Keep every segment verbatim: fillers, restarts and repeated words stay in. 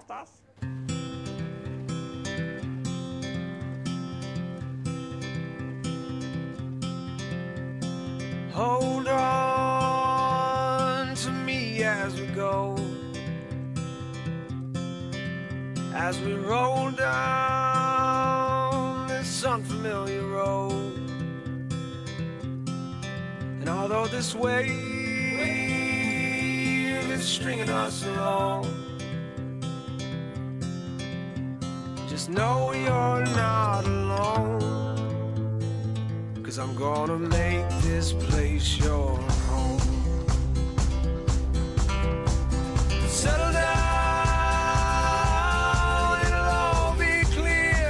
das? Hold on to me as we go, as we roll down this unfamiliar road. And although this wave is stringing us along, just know you're not alone. 'Cause I'm gonna make this place your home. Settle down, it'll all be clear.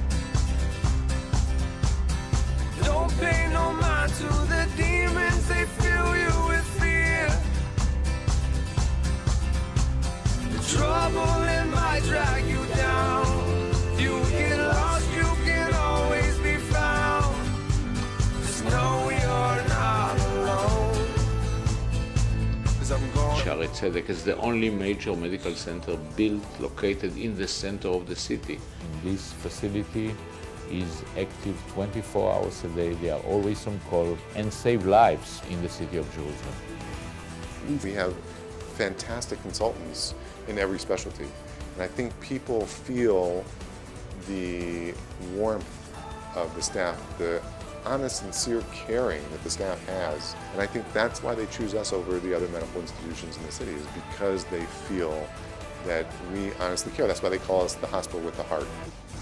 Don't pay no mind to the demons, they fill you with fear. The trouble, it might drag you down. If you get lost, you can always be found. Shaare Zedek is the only major medical center built, located in the center of the city. This facility is active twenty-four hours a day. They are always on call and save lives in the city of Jerusalem. We have fantastic consultants in every specialty. And I think people feel the warmth of the staff, the honest, sincere caring that the staff has. And I think that's why they choose us over the other medical institutions in the city, is because they feel that we honestly care. That's why they call us the hospital with the heart.